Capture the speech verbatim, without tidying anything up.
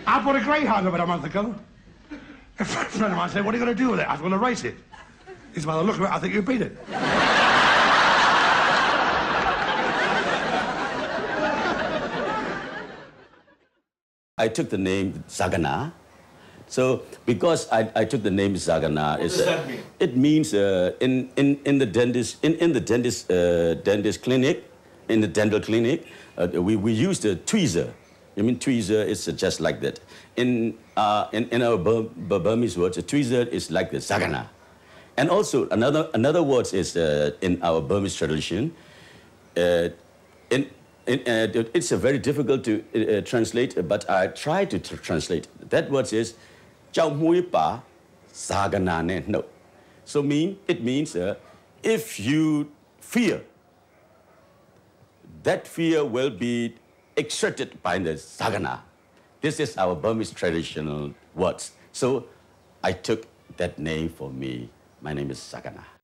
I bought a greyhound about a month ago. A friend of mine said, what are you going to do with it? I was going to race it. He said, well, look at it, I think you beat it. I took the name Zarganar. So, because I, I took the name Zarganar, what does that mean? It means uh, in, in, in the dentist in, in the dentist uh, dentist clinic, in the dental clinic, uh, we, we use the tweezer. I mean, tweezer is uh, just like that. In uh, in, in our Bur Bur Burmese words, a tweezer is like the Zarganar. And also another another word is uh, in our Burmese tradition. Uh, in In, uh, it's a very difficult to uh, translate, but I try to tr translate. That word is "Chao Mui Pa Zarganar Ne No." So mean it means uh, if you fear, that fear will be exerted by the Zarganar. This is our Burmese traditional words. So I took that name for me. My name is Zarganar.